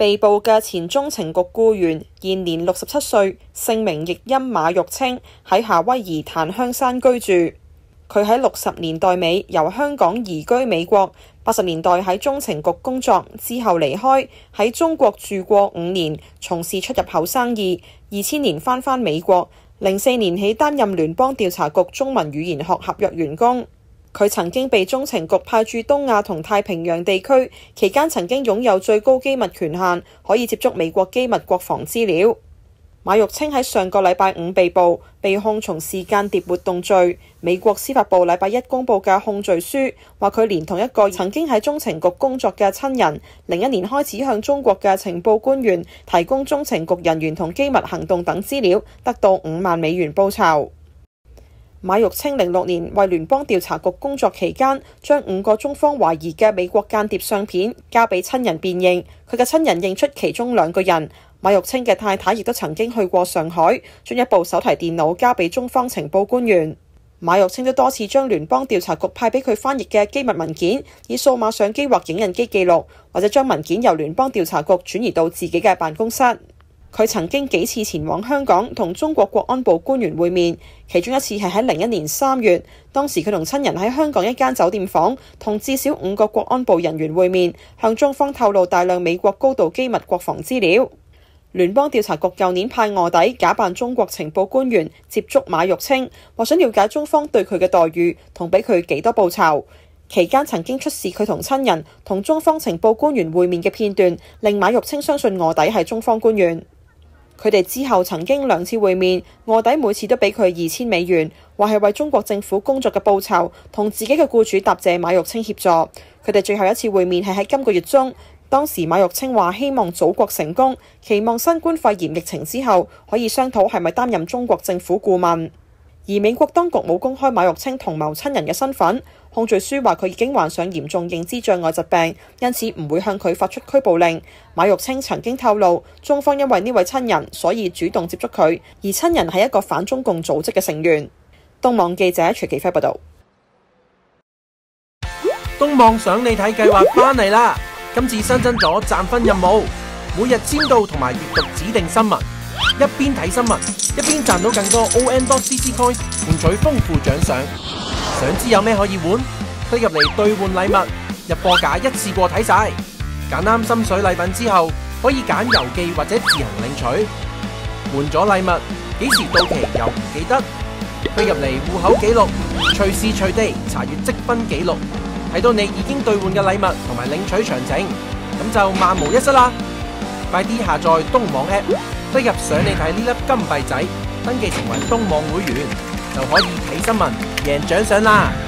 被捕嘅前中情局僱員現年67歲，姓名譯音馬玉清，喺夏威夷檀香山居住。佢喺60年代尾由香港移居美國，80年代喺中情局工作，之後離開，喺中國住過5年，從事出入口生意。2000年返美國，04年起擔任聯邦調查局中文語言學合約員工。佢曾經被中情局派駐東亞同太平洋地區，期間曾經擁有最高機密權限，可以接觸美國機密國防資料。馬玉清喺上個禮拜5被捕，被控從事間諜活動罪。美國司法部禮拜1公佈嘅控罪書話，佢連同一個曾經喺中情局工作嘅親人，01年開始向中國嘅情報官員提供中情局人員同機密行動等資料，得到5萬美元報酬。馬玉清06年為聯邦調查局工作期間，將5個中方懷疑嘅美國間諜相片交俾親人辨認，佢嘅親人認出其中2個人。馬玉清嘅太太亦都曾經去過上海，將一部手提電腦交俾中方情報官員。馬玉清都多次將聯邦調查局派俾佢翻譯嘅機密文件，以數碼相機或影印機記錄，或者將文件由聯邦調查局轉移到自己嘅辦公室。佢曾經幾次前往香港同中國國安部官員會面，其中一次係喺01年3月，當時佢同親人喺香港一間酒店房同至少5個國安部人員會面，向中方透露大量美國高度機密國防資料。聯邦調查局舊年派臥底假扮中國情報官員接觸馬玉清，話想了解中方對佢嘅待遇同俾佢幾多報酬。期間曾經出示佢同親人同中方情報官員會面嘅片段，令馬玉清相信臥底係中方官員。佢哋之後曾經2次會面，臥底每次都俾佢2000美元，話係為中國政府工作嘅報酬，同自己嘅僱主答謝馬玉清協助。佢哋最後一次會面係喺今個月中，當時馬玉清話希望祖國成功，期望新冠肺炎疫情之後可以商討係咪擔任中國政府顧問。而美國當局冇公開馬玉清同謀親人嘅身份，控罪書話佢已經患上嚴重認知障礙疾病，因此唔會向佢發出拘捕令。馬玉清曾經透露，中方因為呢位親人，所以主動接觸佢，而親人係一個反中共組織嘅成員。東網記者徐其輝報道。 東網想你睇計劃返嚟啦！今次新增咗賺分任務，每日簽到同埋閱讀指定新聞，一邊睇新聞一邊賺到更多 ON.CC Coins， 換取豐富獎賞。想知有咩可以換？推入嚟兌換禮物，入貨架一次過睇晒，揀啱心水禮品之後，可以揀郵寄或者自行領取。換咗禮物，幾時到期又唔記得？推入嚟戶口記錄，隨時隨地查閱積分記錄，睇到你已經兌換嘅禮物同埋領取詳情，咁就萬無一失啦！快啲下載東網 App， 推入想你睇呢粒金幣仔，登記成為東網會員，就可以睇新聞贏獎賞啦！